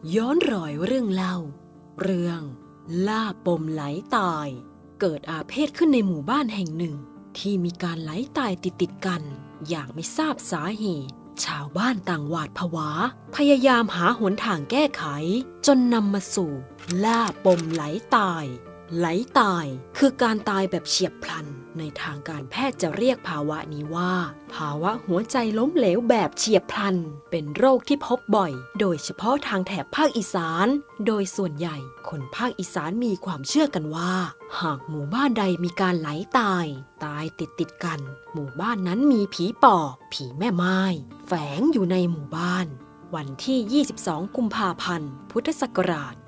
ย้อนรอยเรื่องเล่าเรื่องล่าปมไหลตายเกิดอาเพศขึ้นในหมู่บ้านแห่งหนึ่งที่มีการไหลตายติดกันอย่างไม่ทราบสาเหตุชาวบ้านต่างหวาดผวาพยายามหาหนทางแก้ไขจนนำมาสู่ล่าปมไหลตายไหลตายคือการตายแบบเฉียบพลันในทางการแพทย์จะเรียกภาวะนี้ว่าภาวะหัวใจล้มเหลวแบบเฉียบพลันเป็นโรคที่พบบ่อยโดยเฉพาะทางแถบภาคอีสานโดยส่วนใหญ่คนภาคอีสานมีความเชื่อกันว่าหากหมู่บ้านใดมีการไหลตายติดกันหมู่บ้านนั้นมีผีปอบผีแม่ไม้แฝงอยู่ในหมู่บ้านวันที่ 22 กุมภาพันธ์ พุทธศักราช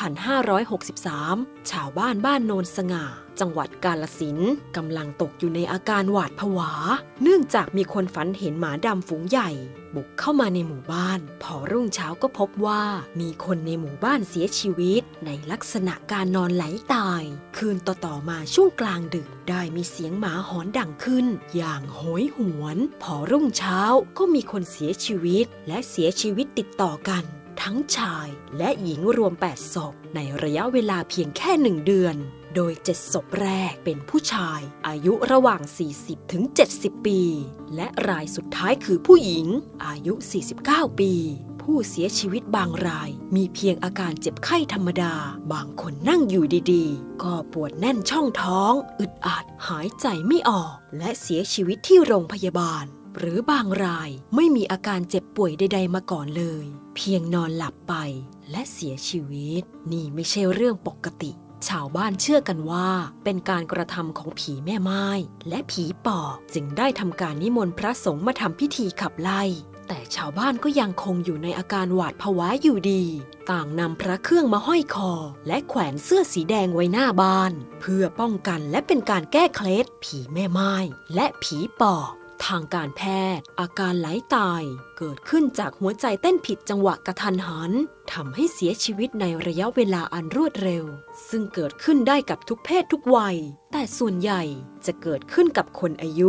2563 ชาวบ้านโนนสง่า จังหวัดกาฬสินธุ์กำลังตกอยู่ในอาการหวาดผวาเนื่องจากมีคนฝันเห็นหมาดำฝูงใหญ่บุกเข้ามาในหมู่บ้านพอรุ่งเช้าก็พบว่ามีคนในหมู่บ้านเสียชีวิตในลักษณะการนอนไหลตายคืนต่อมาช่วงกลางดึกได้มีเสียงหมาหอนดังขึ้นอย่างโหยหวนพอรุ่งเช้าก็มีคนเสียชีวิตและเสียชีวิตติดต่อกันทั้งชายและหญิงรวม8ศพในระยะเวลาเพียงแค่1 เดือนโดย7ศพแรกเป็นผู้ชายอายุระหว่าง40 ถึง 70 ปีและรายสุดท้ายคือผู้หญิงอายุ49 ปีผู้เสียชีวิตบางรายมีเพียงอาการเจ็บไข้ธรรมดาบางคนนั่งอยู่ดีๆก็ปวดแน่นช่องท้องอึดอัดหายใจไม่ออกและเสียชีวิตที่โรงพยาบาลหรือบางรายไม่มีอาการเจ็บป่วยใดๆมาก่อนเลยเพียงนอนหลับไปและเสียชีวิตนี่ไม่ใช่เรื่องปกติชาวบ้านเชื่อกันว่าเป็นการกระทำของผีแม่ไม้และผีปอบจึงได้ทำการนิมนต์พระสงฆ์มาทำพิธีขับไล่แต่ชาวบ้านก็ยังคงอยู่ในอาการหวาดผวาอยู่ดีต่างนำพระเครื่องมาห้อยคอและแขวนเสื้อสีแดงไว้หน้าบ้านเพื่อป้องกันและเป็นการแก้เคล็ดผีแม่ไม้และผีปอบทางการแพทย์อาการไหลตายเกิดขึ้นจากหัวใจเต้นผิดจังหวะกระทันหันทำให้เสียชีวิตในระยะเวลาอันรวดเร็วซึ่งเกิดขึ้นได้กับทุกเพศทุกวัยแต่ส่วนใหญ่จะเกิดขึ้นกับคนอายุ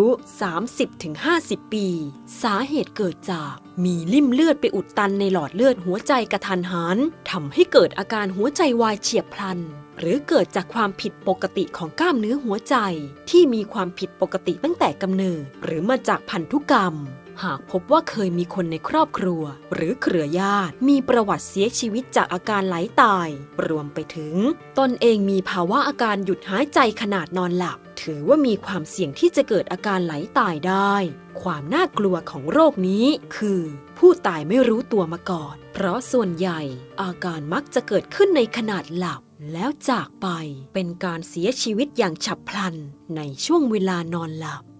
30-50 ปีสาเหตุเกิดจากมีลิ่มเลือดไปอุดตันในหลอดเลือดหัวใจกระทันหันทำให้เกิดอาการหัวใจวายเฉียบพลันหรือเกิดจากความผิดปกติของกล้ามเนื้อหัวใจที่มีความผิดปกติตั้งแต่กำเนิดหรือมาจากพันธุกรรมหากพบว่าเคยมีคนในครอบครัวหรือเครือญาติมีประวัติเสียชีวิตจากอาการไหลตายรวมไปถึงตนเองมีภาวะอาการหยุดหายใจขณะนอนหลับถือว่ามีความเสี่ยงที่จะเกิดอาการไหลตายได้ความน่ากลัวของโรคนี้คือผู้ตายไม่รู้ตัวมาก่อนเพราะส่วนใหญ่อาการมักจะเกิดขึ้นในขณะหลับแล้วจากไปเป็นการเสียชีวิตอย่างฉับพลันในช่วงเวลานอนหลับ